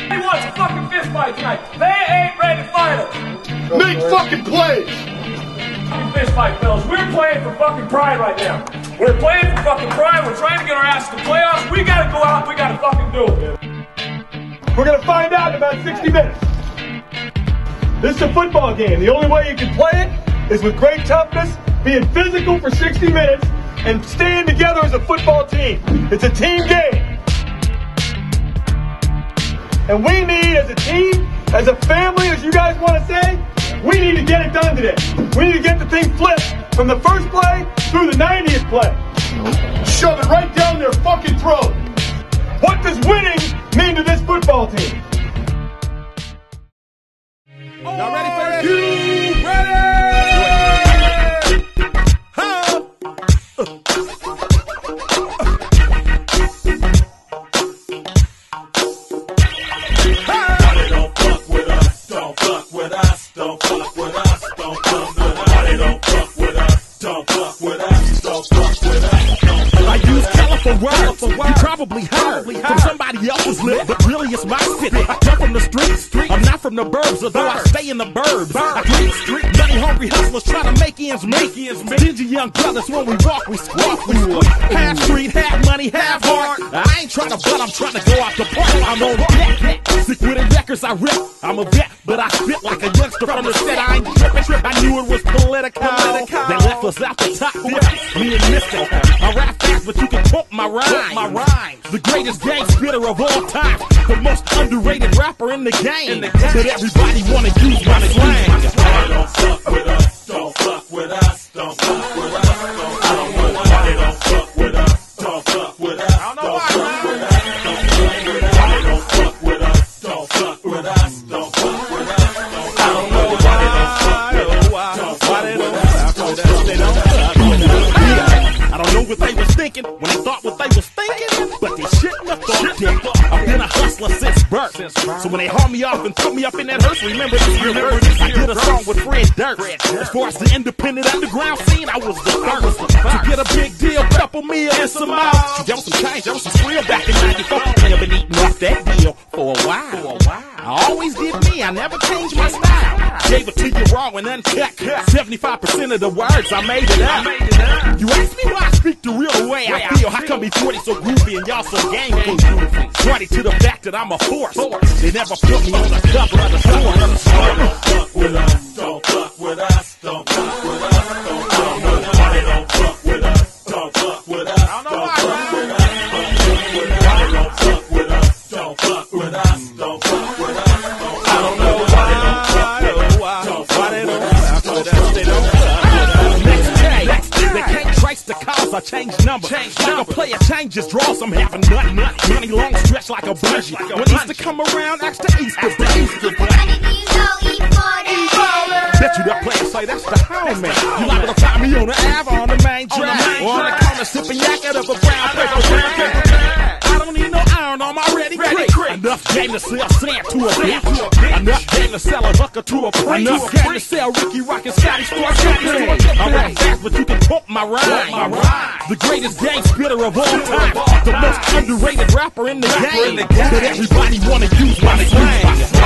He wants a fucking fist fight tonight. They ain't ready to fight him. Make fucking plays. Fist fight, fellas. We're playing for fucking pride right now. We're playing for fucking pride. We're trying to get our ass to the playoffs. We gotta go out. We gotta fucking do it. We're gonna find out in about 60 minutes. This is a football game. The only way you can play it is with great toughness, being physical for 60 minutes, and staying together as a football team. It's a team game. And we need, as a team, as a family, as you guys want to say, we need to get it done today. We need to get the thing flipped from the first play through the 90th play. Shove it right down their fucking throat. What does winning mean to this football team? Y'all ready for this? You ready? Huh? Don't fuck with us. Don't fuck with us. Don't fuck with us. Don't fuck with us. Don't fuck with us. Don't fuck with us. Don't fuck with us. I use colorful words. You probably heard from somebody else's lip, but really it's my spit. I come from the streets. I'm not from the burbs, although I stay in the burbs. I drink street, money hungry hustlers trying to make ends meet. Stingy young brothers, when we walk, we squawk. Half street, half money, half heart. I ain't trying to butt, I'm trying to go out the park. I'm on deck. Sick with the records I rip. I'm a vet, but I spit like a youngster from the set. I ain't tripping. I knew it was political. They left us out the top 50. Me and Mystic. I rap fast, but you can pump my rhymes. The greatest gang spitter of all time. The most underrated rapper in the game. But everybody wanna use my slang. Don't fuck with us. Don't fuck with us. Don't fuck with us. Don't fuck with us. Don't fuck with us. Don't fuck with us. Don't fuck with us. Don't fuck with us. Don't fuck with us. Don't fuck with us. I don't know why they don't fuck with us. I don't know what they was thinking when they thought what they was thinking, but they shouldn't have thought that. I've been a hustler since birth. So when they haul me off and put me up in that hearse, remember this year verse. I did a song with Fred Durst. As far as the independent underground scene, I was the first to get a big deal, couple meal and some out. There was some change, there was some real back in '94. I've been eating off that deal for a while. I always did me, I never changed my style. Gave it to you raw and uncut. 75% of the words I made it up. You ask me why I speak the real way I feel. How come me 40 so groovy and y'all so gang goofy? Party to the fact that I'm a force. They never put me on the cover of the store. Don't fuck with us. Don't fuck with us. Don't fuck with us. Don't fuck with us. Don't fuck with us. Don't fuck with us. Don't fuck with us. Don't fuck with us. Don't fuck with us. Don't fuck with us. I don't know why they don't fuck with us. Don't fuck with us. They can't trace the cause, I change numbers. Like a player changes draws, I'm having nothing. Money long stretch like a bungee. When Easter come around, ask the Easter Bunny. Bet you that player say that's the homie. You liable to find me on the Ave, on the main drag, or on the corner sipping yak out of a brown paper bag. I don't need no iron, I'm already quick. Enough game to sell sand to a bitch. Enough game to sell a hooker to a priest. Enough game to sell Ricky Rock and Scotty Sports. I rap fast, but you can pump my rhyme. The greatest gang spitter of all time. The most underrated rapper in the game. But everybody wanna use my slang.